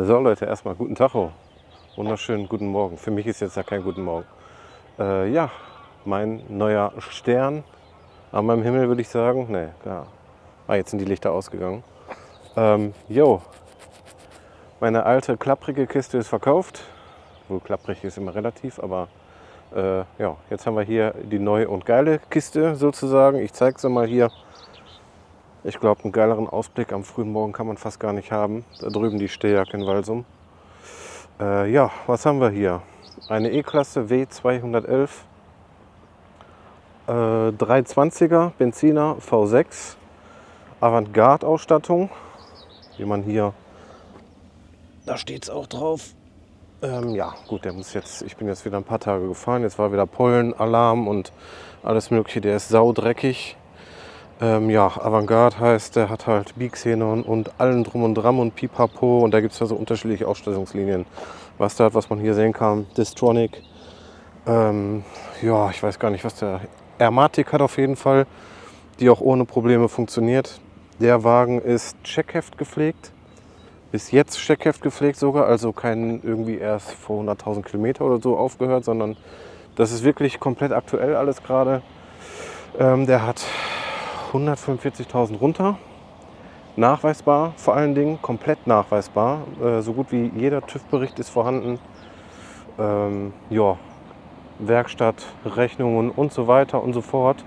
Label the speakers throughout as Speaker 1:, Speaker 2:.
Speaker 1: So Leute, erstmal guten Tag. Wunderschönen guten Morgen. Für mich ist jetzt ja kein guten Morgen. Ja, mein neuer Stern an meinem Himmel, würde ich sagen. Ne, klar. Jetzt sind die Lichter ausgegangen. Meine alte klapprige Kiste ist verkauft. Wohl klapprig ist immer relativ, aber ja, jetzt haben wir hier die neue und geile Kiste sozusagen. Ich zeige sie mal hier. Ich glaube, einen geileren Ausblick am frühen Morgen kann man fast gar nicht haben. Da drüben die Stehjacke in Walsum. Ja, was haben wir hier? Eine E-Klasse W211, 320er Benziner V6, Avantgarde-Ausstattung, wie man hier, da steht es auch drauf. Ja, gut, ich bin jetzt wieder ein paar Tage gefahren, jetzt war wieder Pollenalarm und alles mögliche, der ist saudreckig. Ja, Avantgarde heißt, der hat halt Bixenon und allen drum und dran und Pipapo und da gibt es ja so unterschiedliche Ausstattungslinien. Was man hier sehen kann, Distronic, ja, ich weiß gar nicht, was der Airmatic hat auf jeden Fall, die auch ohne Probleme funktioniert. Der Wagen ist Checkheft gepflegt, bis jetzt Checkheft gepflegt sogar, also kein irgendwie erst vor 100.000 Kilometer oder so aufgehört, sondern das ist wirklich komplett aktuell alles gerade. Der hat 145.000 runter, nachweisbar vor allen Dingen, komplett nachweisbar. So gut wie jeder TÜV-Bericht ist vorhanden. Ja, Werkstatt, Rechnungen und so weiter und so fort.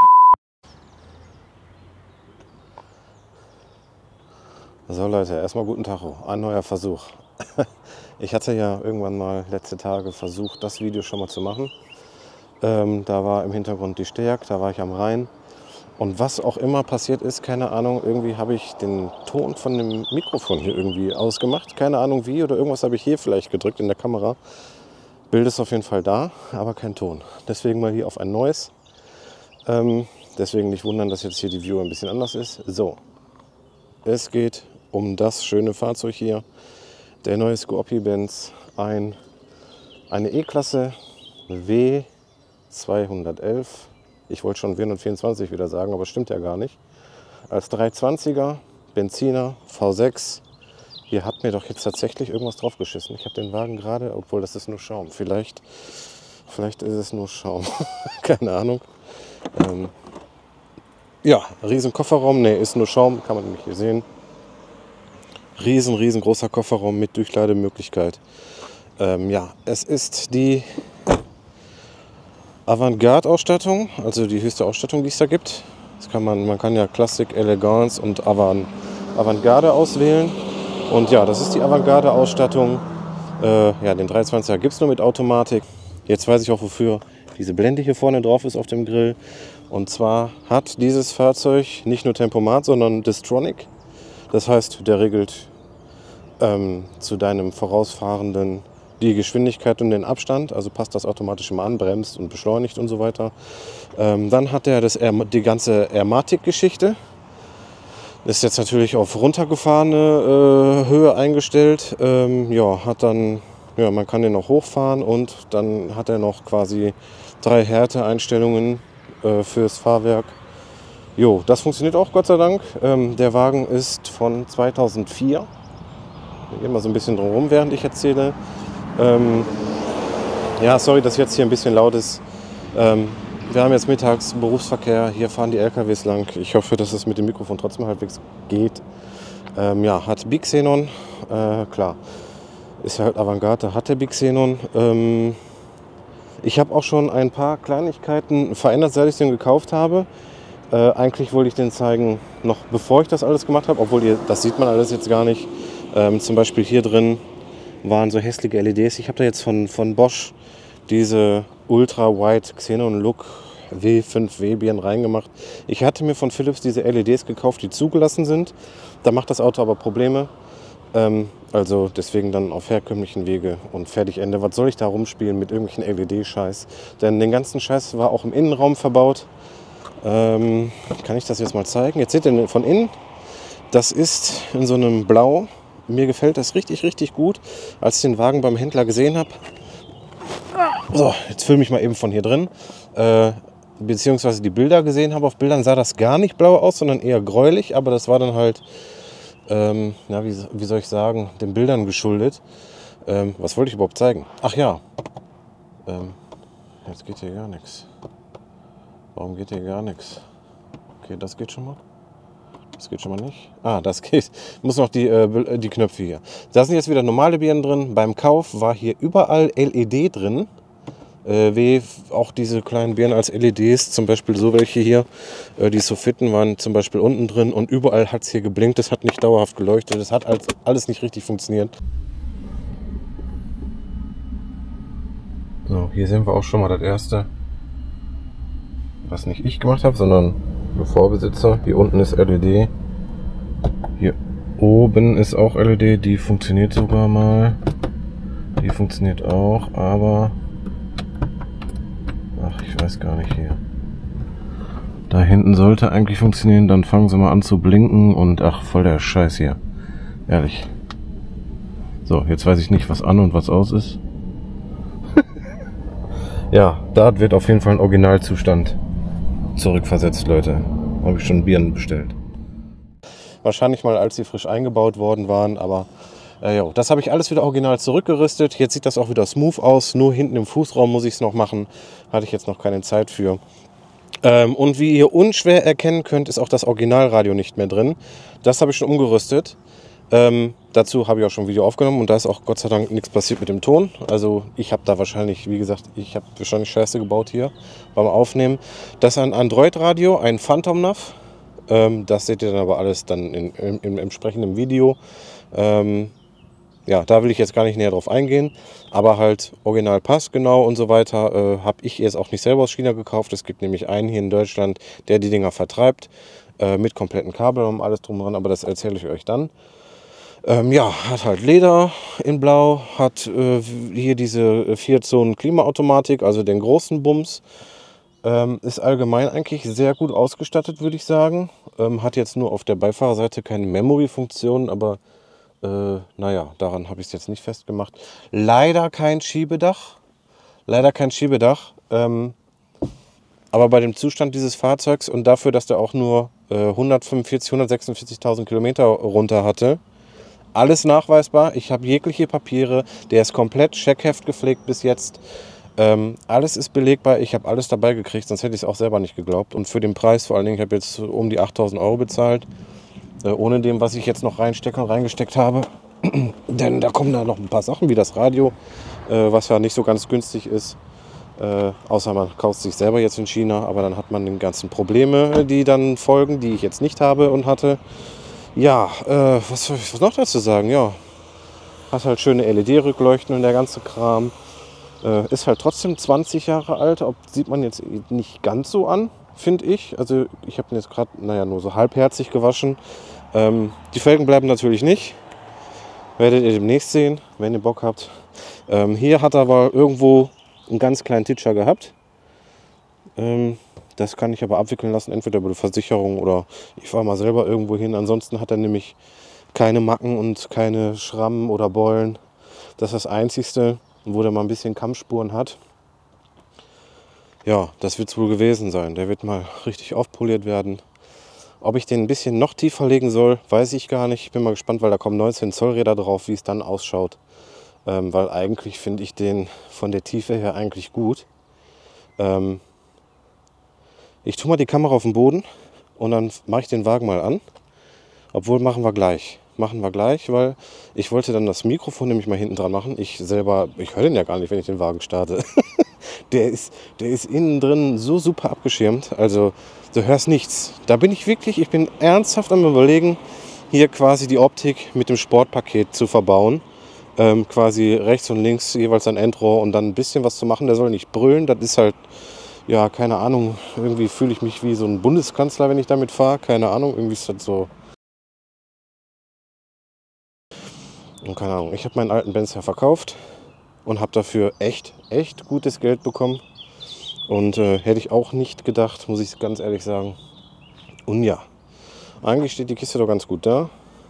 Speaker 1: So Leute, erstmal guten Tag, ein neuer Versuch. Ich hatte ja irgendwann mal letzte Tage versucht, das Video schon mal zu machen. Da war im Hintergrund die Stehjagd, da war ich am Rhein. Und was auch immer passiert ist, keine Ahnung, irgendwie habe ich den Ton von dem Mikrofon hier irgendwie ausgemacht. Keine Ahnung wie oder irgendwas habe ich hier vielleicht gedrückt in der Kamera. Bild ist auf jeden Fall da, aber kein Ton. Deswegen mal hier auf ein neues. Deswegen nicht wundern, dass jetzt hier die View ein bisschen anders ist. So, es geht um das schöne Fahrzeug hier. Der neue Scorpio-Benz, eine E-Klasse W211. Ich wollte schon W124 wieder sagen, aber stimmt ja gar nicht. Als 320er Benziner V6. Hier hat mir doch jetzt tatsächlich irgendwas drauf geschissen. Ich habe den Wagen gerade, obwohl das ist nur Schaum. Vielleicht ist es nur Schaum. Keine Ahnung. Ja, riesen Kofferraum. Ne, ist nur Schaum, kann man nämlich hier sehen. Riesengroßer Kofferraum mit Durchlademöglichkeit. Ja, es ist die Avantgarde-Ausstattung, also die höchste Ausstattung, die es da gibt. Man kann ja Classic, Elegance und Avantgarde auswählen. Und ja, das ist die Avantgarde-Ausstattung. Ja, den 320er gibt es nur mit Automatik. Jetzt weiß ich auch, wofür diese Blende hier vorne drauf ist auf dem Grill. Und zwar hat dieses Fahrzeug nicht nur Tempomat, sondern Distronic. Das heißt, der regelt zu deinem vorausfahrenden die Geschwindigkeit und den Abstand, also passt das automatisch immer an, bremst und beschleunigt und so weiter. Dann hat er die ganze Airmatic-Geschichte. Ist jetzt natürlich auf runtergefahrene Höhe eingestellt. Ja, man kann den auch hochfahren und dann hat er noch quasi 3 Härteeinstellungen fürs Fahrwerk. Jo, das funktioniert auch Gott sei Dank. Der Wagen ist von 2004. Ich gehe mal so ein bisschen drum rum, während ich erzähle. Ja, sorry, dass jetzt hier ein bisschen laut ist. Wir haben jetzt mittags Berufsverkehr, hier fahren die LKWs lang. Ich hoffe, dass es mit dem Mikrofon trotzdem halbwegs geht. Ja, hat Bixenon, klar, ist halt Avantgarde, hat der Bixenon. Ich habe auch schon ein paar Kleinigkeiten verändert, seit ich den gekauft habe. Eigentlich wollte ich den zeigen, noch bevor ich das alles gemacht habe, obwohl das sieht man alles jetzt gar nicht. Zum Beispiel hier drin waren so hässliche LEDs. Ich habe da jetzt von Bosch diese Ultra Wide Xenon Look W5W Birnen reingemacht. Ich hatte mir von Philips diese LEDs gekauft, die zugelassen sind. Da macht das Auto aber Probleme. Also deswegen dann auf herkömmlichen Wege und fertig Ende. Was soll ich da rumspielen mit irgendwelchen LED-Scheiß? Denn den ganzen Scheiß war auch im Innenraum verbaut. Kann ich das jetzt mal zeigen? Jetzt seht ihr von innen. Das ist in so einem Blau. Mir gefällt das richtig gut. Als ich den Wagen beim Händler gesehen habe, so, jetzt filme ich mal eben von hier drin, beziehungsweise die Bilder gesehen habe. Auf Bildern sah das gar nicht blau aus, sondern eher gräulich, aber das war dann halt ja, wie soll ich sagen, den Bildern geschuldet. Was wollte ich überhaupt zeigen? Ach ja, jetzt geht hier gar nichts. Warum geht hier gar nichts? Okay, das geht schon mal. Das geht schon mal nicht. Ah, das geht. Muss noch die Knöpfe hier. Da sind jetzt wieder normale Birnen drin. Beim Kauf war hier überall LED drin. Wie auch diese kleinen Birnen als LEDs, zum Beispiel so welche hier. Die Soffitten waren zum Beispiel unten drin und überall hat es hier geblinkt. Das hat nicht dauerhaft geleuchtet. Das hat alles nicht richtig funktioniert. So, hier sehen wir auch schon mal das erste, was nicht ich gemacht habe, sondern der Vorbesitzer. Hier unten ist LED. Hier oben ist auch LED. Die funktioniert sogar mal. Die funktioniert auch, aber ach, ich weiß gar nicht hier. Da hinten sollte eigentlich funktionieren. Dann fangen sie mal an zu blinken und ach, voll der Scheiß hier. Ehrlich. So, jetzt weiß ich nicht, was an und was aus ist. Ja, da wird auf jeden Fall ein Originalzustand zurückversetzt, Leute. Habe ich schon Birnen bestellt. Wahrscheinlich mal, als sie frisch eingebaut worden waren, aber ja, das habe ich alles wieder original zurückgerüstet. Jetzt sieht das auch wieder smooth aus. Nur hinten im Fußraum muss ich es noch machen. Hatte ich jetzt noch keine Zeit für. Und wie ihr unschwer erkennen könnt, ist auch das Originalradio nicht mehr drin. Das habe ich schon umgerüstet. Dazu habe ich auch schon ein Video aufgenommen und da ist auch Gott sei Dank nichts passiert mit dem Ton. Also ich habe da wahrscheinlich, wie gesagt, ich habe wahrscheinlich Scheiße gebaut hier beim Aufnehmen. Das ist ein Android-Radio, ein Phantom Nav. Das seht ihr dann aber alles dann im entsprechenden Video. Ja, da will ich jetzt gar nicht näher drauf eingehen, aber halt original passgenau und so weiter habe ich jetzt auch nicht selber aus China gekauft. Es gibt nämlich einen hier in Deutschland, der die Dinger vertreibt, mit kompletten Kabel und alles drum dran, aber das erzähle ich euch dann. Ja, hat halt Leder in Blau, hat hier diese 4-Zonen Klimaautomatik, also den großen Bums. Ist allgemein eigentlich sehr gut ausgestattet, würde ich sagen. Hat jetzt nur auf der Beifahrerseite keine Memory-Funktion, aber naja, daran habe ich es jetzt nicht festgemacht. Leider kein Schiebedach. Leider kein Schiebedach. Aber bei dem Zustand dieses Fahrzeugs und dafür, dass der auch nur 146.000 Kilometer runter hatte, alles nachweisbar. Ich habe jegliche Papiere. Der ist komplett Checkheft gepflegt bis jetzt. Alles ist belegbar. Ich habe alles dabei gekriegt, sonst hätte ich es auch selber nicht geglaubt. Und für den Preis vor allen Dingen, ich habe jetzt um die 8.000 Euro bezahlt. Ohne dem, was ich jetzt noch reingesteckt habe. Denn da kommen da noch ein paar Sachen wie das Radio, was ja nicht so ganz günstig ist. Außer man kauft sich selber jetzt in China, aber dann hat man die ganzen Probleme, die dann folgen, die ich jetzt nicht habe und hatte. Ja, was soll ich noch dazu sagen? Ja, hat halt schöne LED-Rückleuchten und der ganze Kram. Ist halt trotzdem 20 Jahre alt, sieht man jetzt nicht ganz so an, finde ich. Also ich habe ihn jetzt gerade, naja, nur so halbherzig gewaschen. Die Felgen bleiben natürlich nicht. Werdet ihr demnächst sehen, wenn ihr Bock habt. Hier hat er aber irgendwo einen ganz kleinen Titscher gehabt. Das kann ich aber abwickeln lassen, entweder über die Versicherung oder ich fahre mal selber irgendwo hin. Ansonsten hat er nämlich keine Macken und keine Schrammen oder Beulen. Das ist das Einzige, wo der mal ein bisschen Kammspuren hat. Ja, das wird es wohl gewesen sein. Der wird mal richtig aufpoliert werden. Ob ich den ein bisschen noch tiefer legen soll, weiß ich gar nicht. Ich bin mal gespannt, weil da kommen 19 Zoll Räder drauf, wie es dann ausschaut. Weil eigentlich finde ich den von der Tiefe her eigentlich gut. Ich tue mal die Kamera auf den Boden und dann mache ich den Wagen mal an. Obwohl, machen wir gleich. Weil ich wollte dann das Mikrofon nämlich mal hinten dran machen. Ich höre den ja gar nicht, wenn ich den Wagen starte. Der ist innen drin so super abgeschirmt. Also du hörst nichts. Da bin ich bin ernsthaft am Überlegen, hier quasi die Optik mit dem Sportpaket zu verbauen. Quasi rechts und links jeweils ein Endrohr und dann ein bisschen was zu machen. Der soll nicht brüllen. Das ist halt, ja, keine Ahnung. Irgendwie fühle ich mich wie so ein Bundeskanzler, wenn ich damit fahre. Keine Ahnung, irgendwie ist das so. Und keine Ahnung, ich habe meinen alten Benz ja verkauft und habe dafür echt gutes Geld bekommen. Und hätte ich auch nicht gedacht, muss ich ganz ehrlich sagen. Und ja, eigentlich steht die Kiste doch ganz gut da.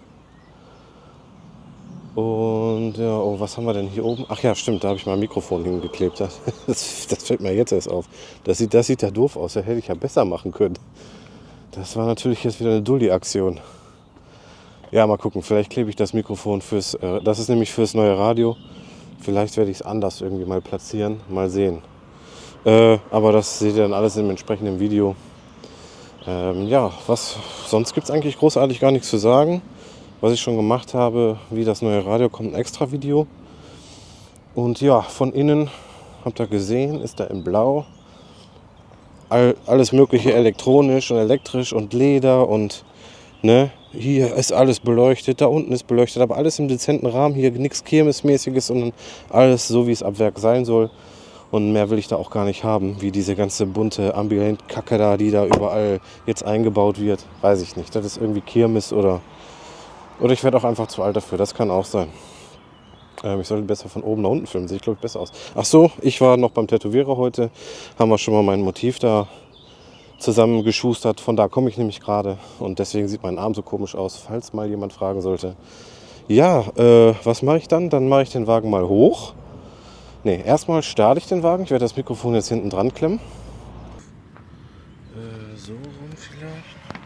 Speaker 1: Und ja, oh, was haben wir denn hier oben? Ach ja, stimmt, da habe ich mein Mikrofon hingeklebt. Das fällt mir jetzt erst auf. Das sieht ja doof aus, das hätte ich ja besser machen können. Das war natürlich jetzt wieder eine Dulli-Aktion. Ja, mal gucken, vielleicht klebe ich das Mikrofon das ist nämlich fürs neue Radio. Vielleicht werde ich es anders irgendwie mal platzieren, mal sehen. Aber das seht ihr dann alles im entsprechenden Video. Ja, sonst gibt es eigentlich großartig gar nichts zu sagen. Was ich schon gemacht habe, wie das neue Radio, kommt ein extra Video. Und ja, von innen, habt ihr gesehen, ist da in Blau alles mögliche elektronisch und elektrisch und Leder und ne, hier ist alles beleuchtet, da unten ist beleuchtet, aber alles im dezenten Rahmen, hier nichts Kirmesmäßiges, sondern alles so, wie es ab Werk sein soll. Und mehr will ich da auch gar nicht haben, wie diese ganze bunte Ambient-Kacke da, die da überall jetzt eingebaut wird. Weiß ich nicht, das ist irgendwie Kirmes oder ich werde auch einfach zu alt dafür, das kann auch sein. Ich sollte besser von oben nach unten filmen, sieht glaube ich besser aus. Ach so, ich war noch beim Tätowierer heute, haben wir schon mal mein Motiv da zusammengeschustert. Von da komme ich nämlich gerade und deswegen sieht mein Arm so komisch aus, falls mal jemand fragen sollte. Ja, was mache ich dann? Dann mache ich den Wagen mal hoch. Ne, erstmal starte ich den Wagen. Ich werde das Mikrofon jetzt hinten dran klemmen. So rum vielleicht.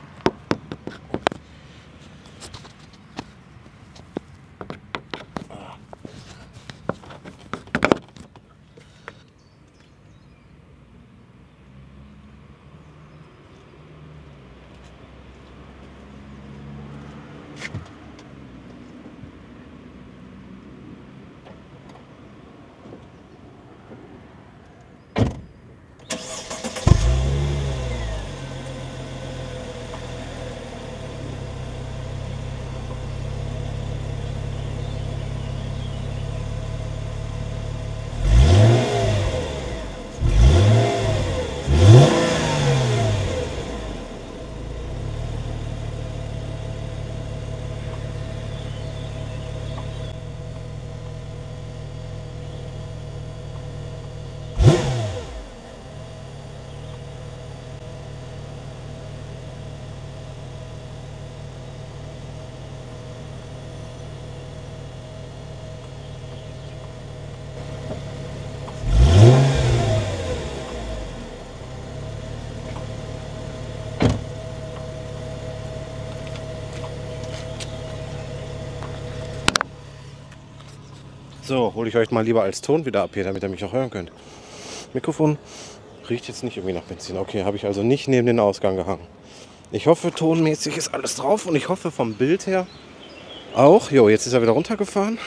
Speaker 1: So, hole ich euch mal lieber als Ton wieder ab hier, damit ihr mich auch hören könnt. Mikrofon riecht jetzt nicht irgendwie nach Benzin. Okay, habe ich also nicht neben den Ausgang gehangen. Ich hoffe, tonmäßig ist alles drauf und ich hoffe vom Bild her auch. Jo, jetzt ist er wieder runtergefahren.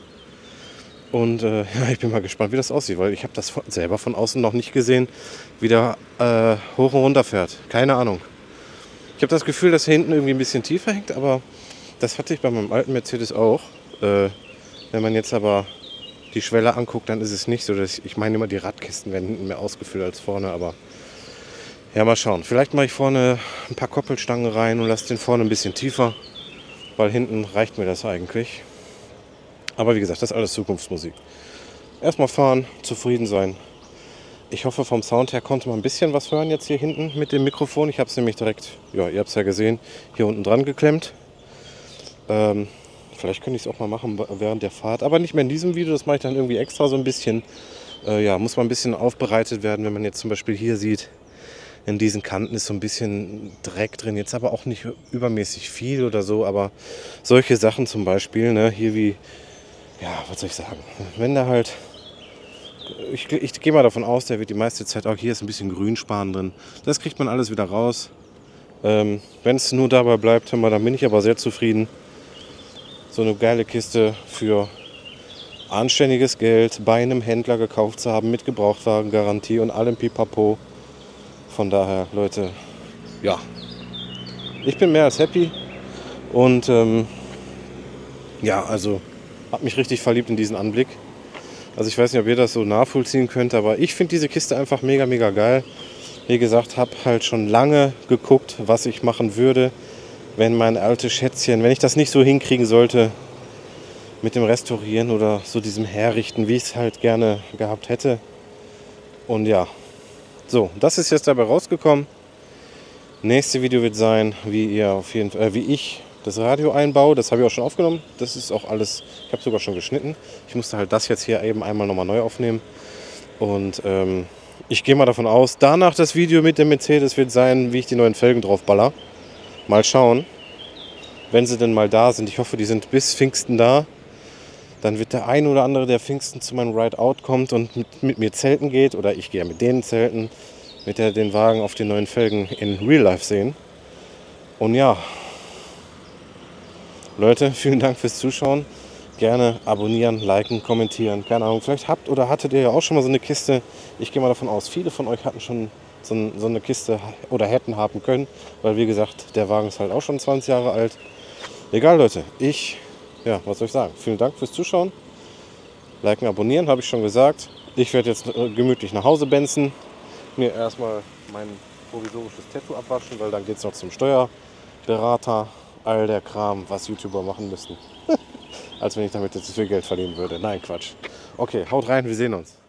Speaker 1: Und ja, ich bin mal gespannt, wie das aussieht, weil ich habe das selber von außen noch nicht gesehen, wie der hoch und runter fährt. Keine Ahnung. Ich habe das Gefühl, dass hier hinten irgendwie ein bisschen tiefer hängt, aber das hatte ich bei meinem alten Mercedes auch. Wenn man jetzt aber die Schwelle anguckt, dann ist es nicht so. Ich meine immer, die Radkisten werden hinten mehr ausgefüllt als vorne, aber ja, mal schauen. Vielleicht mache ich vorne ein paar Koppelstangen rein und lasse den vorne ein bisschen tiefer, weil hinten reicht mir das eigentlich. Aber wie gesagt, das ist alles Zukunftsmusik. Erstmal fahren, zufrieden sein. Ich hoffe, vom Sound her konnte man ein bisschen was hören jetzt hier hinten mit dem Mikrofon. Ich habe es nämlich direkt, ja, ihr habt es ja gesehen, hier unten dran geklemmt. Vielleicht könnte ich es auch mal machen während der Fahrt, aber nicht mehr in diesem Video. Das mache ich dann irgendwie extra so ein bisschen. Ja, muss mal ein bisschen aufbereitet werden, wenn man jetzt zum Beispiel hier sieht, in diesen Kanten ist so ein bisschen Dreck drin. Jetzt aber auch nicht übermäßig viel oder so, aber solche Sachen zum Beispiel, ne, hier wie, ja, was soll ich sagen, wenn der halt, ich gehe mal davon aus, der wird die meiste Zeit auch, hier ist ein bisschen Grünspan drin. Das kriegt man alles wieder raus. Wenn es nur dabei bleibt, dann bin ich aber sehr zufrieden. So eine geile Kiste für anständiges Geld bei einem Händler gekauft zu haben mit Gebrauchtwagengarantie und allem Pipapo. Von daher, Leute, ja, ich bin mehr als happy und ja, also habe mich richtig verliebt in diesen Anblick. Also ich weiß nicht, ob ihr das so nachvollziehen könnt, aber ich finde diese Kiste einfach mega, mega geil. Wie gesagt, habe halt schon lange geguckt, was ich machen würde, wenn mein altes Schätzchen, wenn ich das nicht so hinkriegen sollte mit dem Restaurieren oder so diesem Herrichten, wie ich es halt gerne gehabt hätte. Und ja, so, das ist jetzt dabei rausgekommen. Nächste Video wird sein, wie ich das Radio einbaue. Das habe ich auch schon aufgenommen. Das ist auch alles, ich habe sogar schon geschnitten. Ich musste halt das jetzt hier eben einmal nochmal neu aufnehmen. Und ich gehe mal davon aus, danach das Video mit dem Mercedes wird sein, wie ich die neuen Felgen drauf baller. Mal schauen. wenn sie denn mal da sind. Ich hoffe, die sind bis Pfingsten da. Dann wird der ein oder andere, der Pfingsten zu meinem Ride-Out kommt und mit mir zelten geht, oder ich gehe ja mit denen zelten, mit den Wagen auf den neuen Felgen in Real Life sehen. Und ja, Leute, vielen Dank fürs Zuschauen. Gerne abonnieren, liken, kommentieren. Keine Ahnung, vielleicht habt oder hattet ihr ja auch schon mal so eine Kiste. Ich gehe mal davon aus, viele von euch hatten schon so eine Kiste oder hätten haben können. Weil wie gesagt, der Wagen ist halt auch schon 20 Jahre alt. Egal Leute, was soll ich sagen? Vielen Dank fürs Zuschauen. Liken, abonnieren, habe ich schon gesagt. Ich werde jetzt gemütlich nach Hause benzen. Mir erstmal mein provisorisches Tattoo abwaschen, weil dann geht es noch zum Steuerberater. All der Kram, was YouTuber machen müssten. Als wenn ich damit jetzt so viel Geld verdienen würde. Nein, Quatsch. Okay, haut rein, wir sehen uns.